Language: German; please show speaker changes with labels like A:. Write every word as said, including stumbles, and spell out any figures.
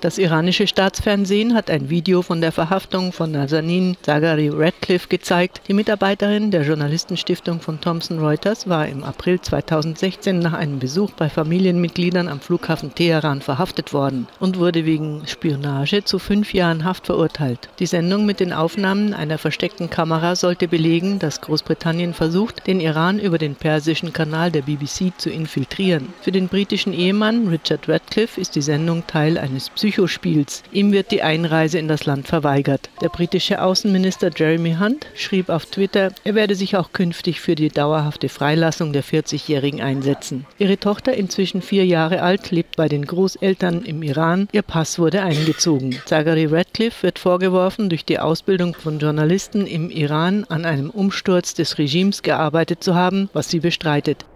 A: Das iranische Staatsfernsehen hat ein Video von der Verhaftung von Nazanin Zaghari Ratcliffe gezeigt. Die Mitarbeiterin der Journalistenstiftung von Thomson Reuters war im April zweitausendsechzehn nach einem Besuch bei Familienmitgliedern am Flughafen Teheran verhaftet worden und wurde wegen Spionage zu fünf Jahren Haft verurteilt. Die Sendung mit den Aufnahmen einer versteckten Kamera sollte belegen, dass Großbritannien versucht, den Iran über den persischen Kanal der B B C zu infiltrieren. Für den britischen Ehemann Richard Ratcliffe ist die Sendung Teil eines Psychospiels. Ihm wird die Einreise in das Land verweigert. Der britische Außenminister Jeremy Hunt schrieb auf Twitter, er werde sich auch künftig für die dauerhafte Freilassung der vierzigjährigen einsetzen. Ihre Tochter, inzwischen vier Jahre alt, lebt bei den Großeltern im Iran. Ihr Pass wurde eingezogen. Zaghari Ratcliffe wird vorgeworfen, durch die Ausbildung von Journalisten im Iran an einem Umsturz des Regimes gearbeitet zu haben, was sie bestreitet.